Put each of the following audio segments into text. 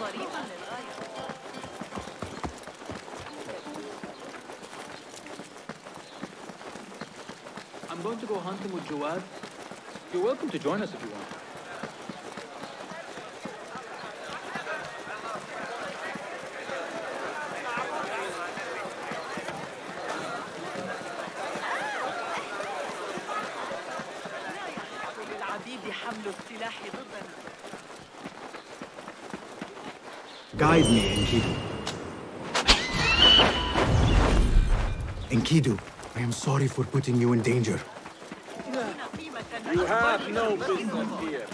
I'm going to go hunting with Jawad. You're welcome to join us if you want. Guide me, Enkidu. Enkidu, I am sorry for putting you in danger. You have no business here.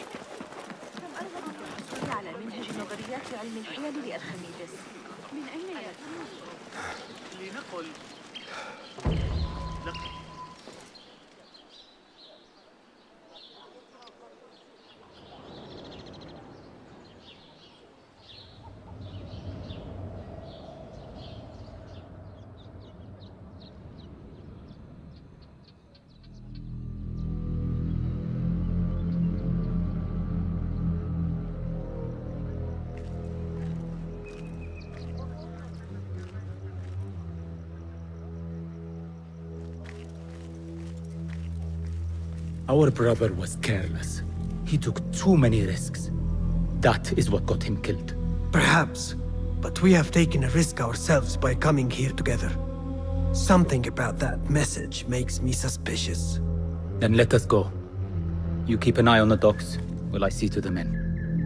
Our brother was careless. He took too many risks. That is what got him killed. Perhaps, but we have taken a risk ourselves by coming here together. Something about that message makes me suspicious. Then let us go. You keep an eye on the docks, while I see to the men.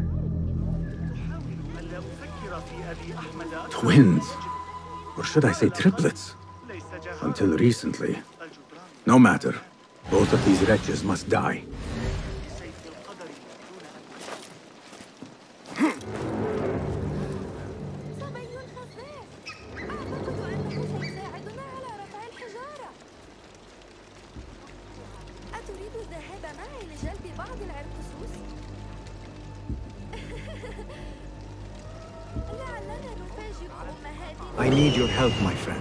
Twins. Or should I say triplets? Until recently. No matter. Both of these wretches must die. I need your help, my friend.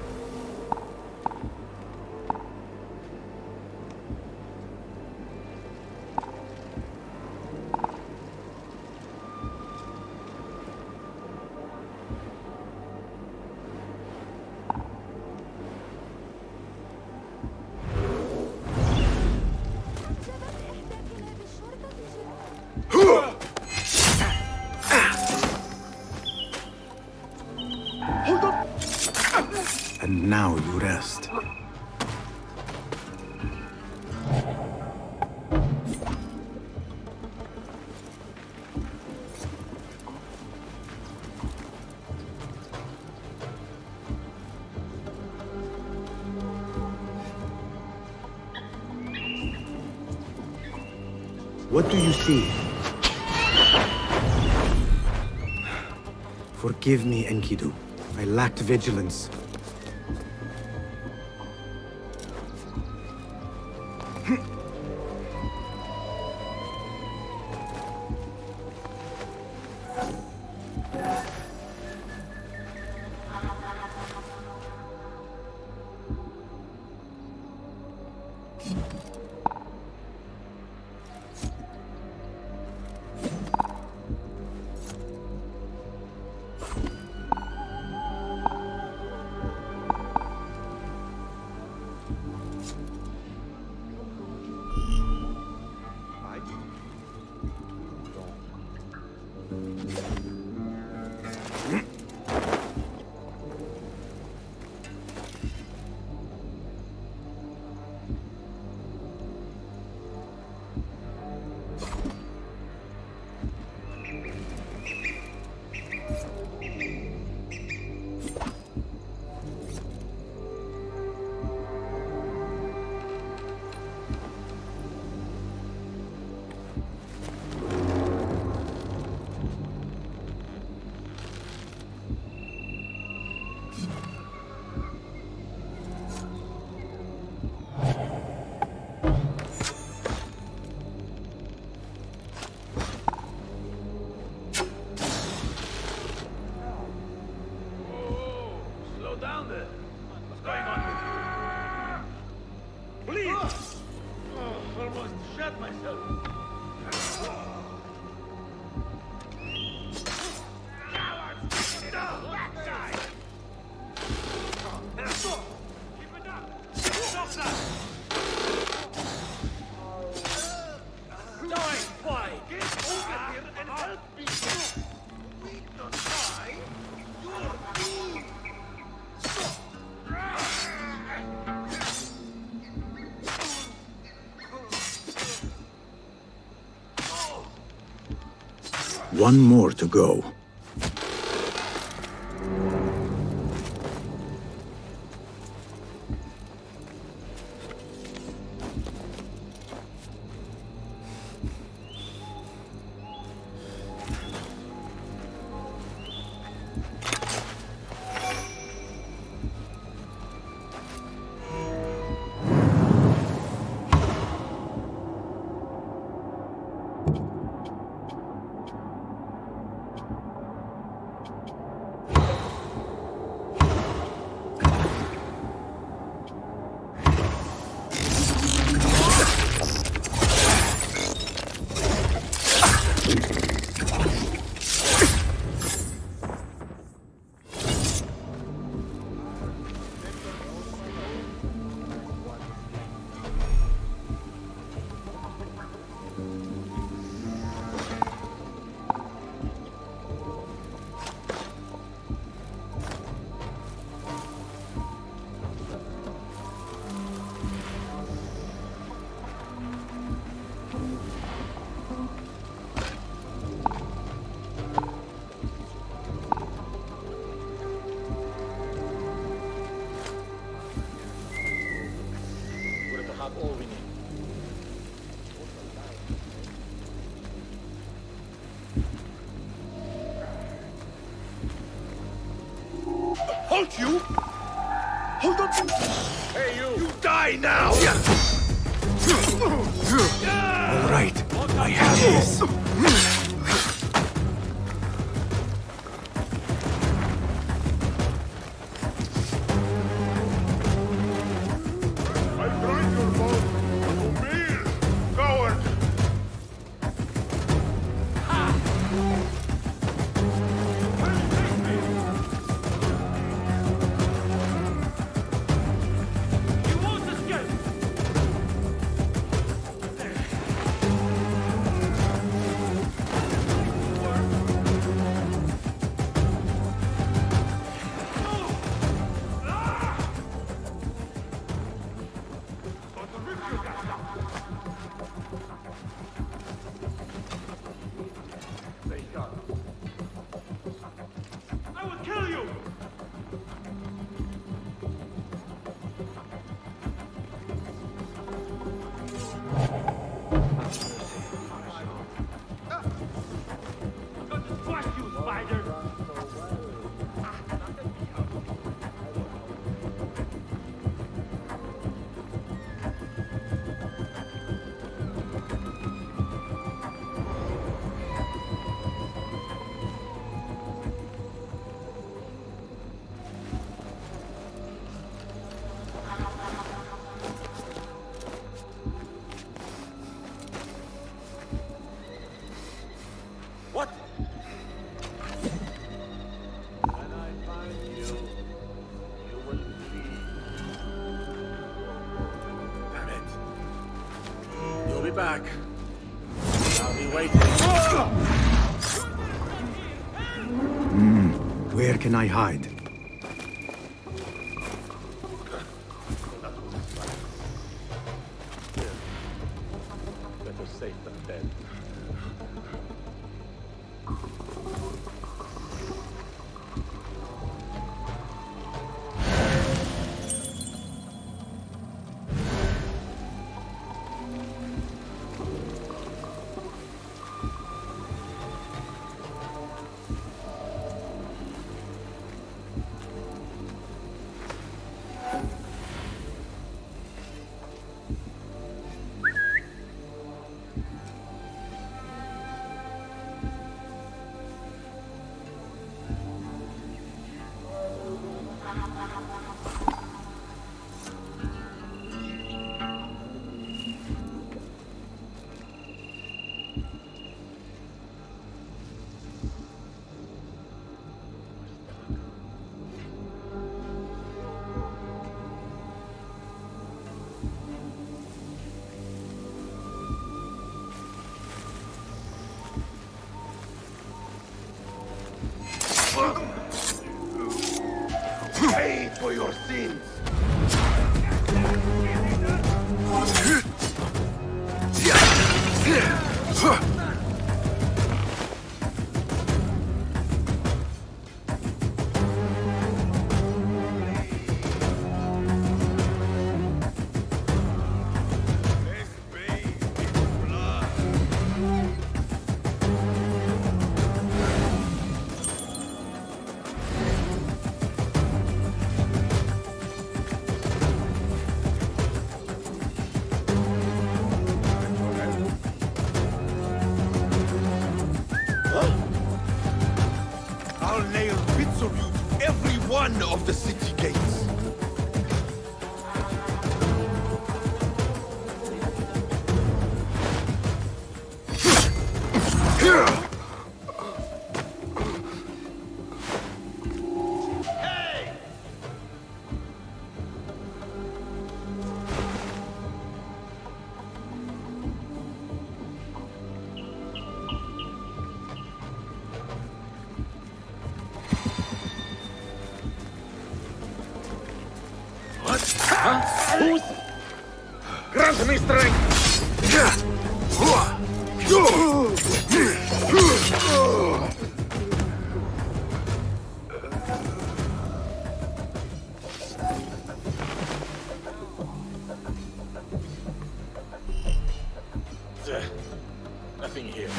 And now you rest. What do you see? Forgive me, Enkidu. I lacked vigilance. Get over here and help me! We don't die! You're doomed! One more to go. All we need. Halt you! Hold on! Hey, you! You die now! All right, I have this. What? When I find you, you will see. Damn it. You'll be back. I'll be waiting. Where can I hide? Better safe than dead. one of the city gates. Grant me strength! Nothing here.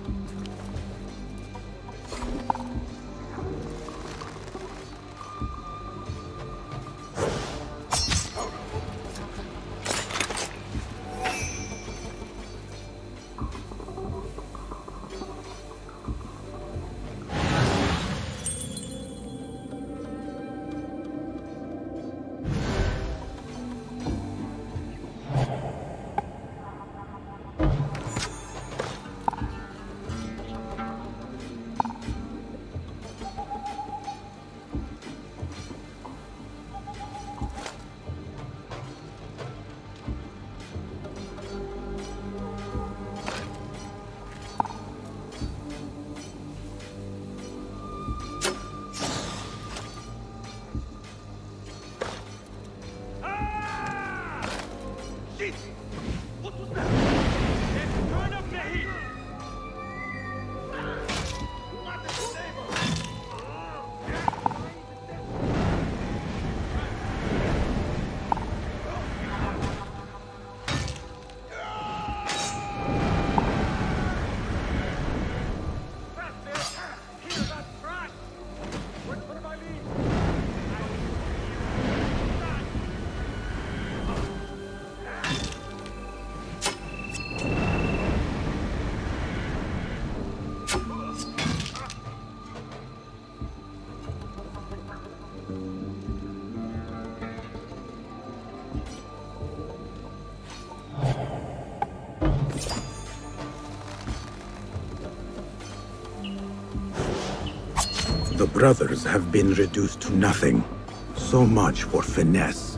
The brothers have been reduced to nothing. So much for finesse.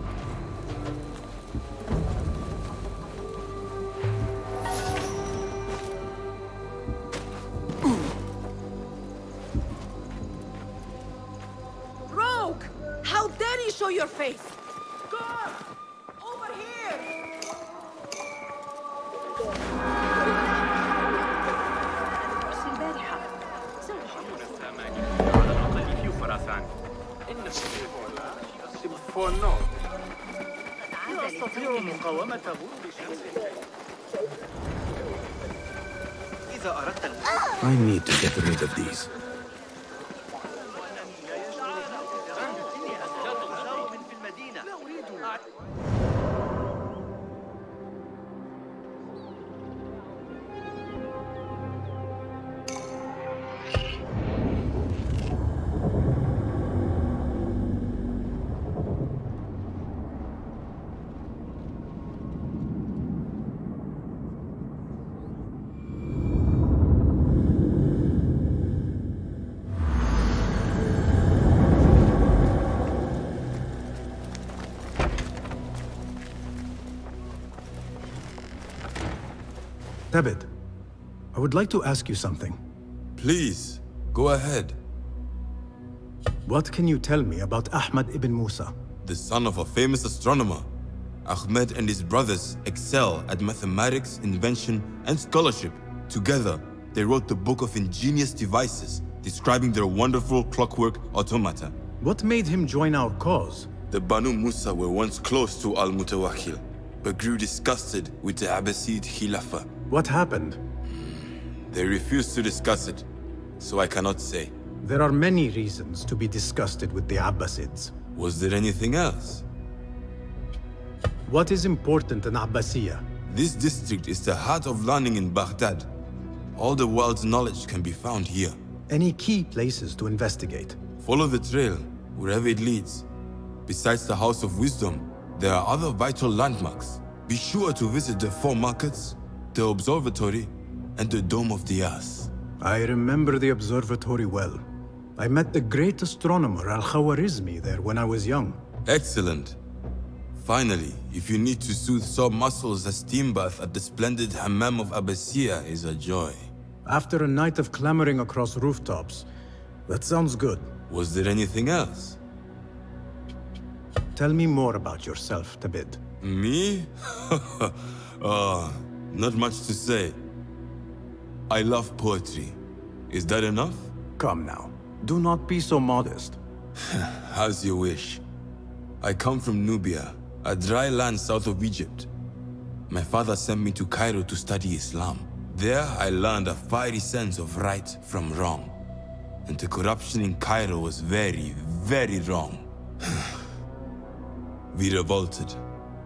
Rogue! How dare you show your face? Guard! Over here! I need to get rid of these. Thabit, I would like to ask you something. Please, go ahead. What can you tell me about Ahmad ibn Musa? The son of a famous astronomer. Ahmed and his brothers excel at mathematics, invention, and scholarship. Together, they wrote the book of ingenious devices, describing their wonderful clockwork automata. What made him join our cause? The Banu Musa were once close to Al-Mutawakkil, but grew disgusted with the Abbasid Khilafah. What happened? They refused to discuss it, so I cannot say. There are many reasons to be disgusted with the Abbasids. Was there anything else? What is important in Abbasiyya? This district is the heart of learning in Baghdad. All the world's knowledge can be found here. Any key places to investigate? Follow the trail. wherever it leads. Besides the House of Wisdom, there are other vital landmarks. Be sure to visit the 4 markets, the observatory, and the Dome of the Yas. I remember the observatory well. I met the great astronomer Al-Khwarizmi there when I was young. Excellent. Finally, if you need to soothe sore muscles, a steam bath at the splendid Hammam of Abbasiyah is a joy. After a night of clambering across rooftops, that sounds good. Was there anything else? Tell me more about yourself, Tabid. Me? Not much to say. I love poetry. Is that enough? Come now. Do not be so modest. As you wish. I come from Nubia, a dry land south of Egypt. My father sent me to Cairo to study Islam. There I learned a fiery sense of right from wrong. And the corruption in Cairo was very, very wrong. We revolted.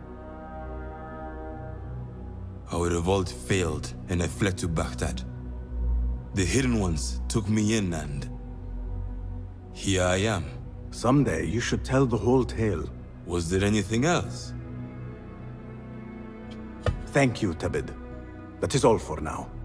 Our revolt failed, and I fled to Baghdad. The Hidden Ones took me in, and here I am. Someday you should tell the whole tale. Was there anything else? Thank you, Tabid. That is all for now.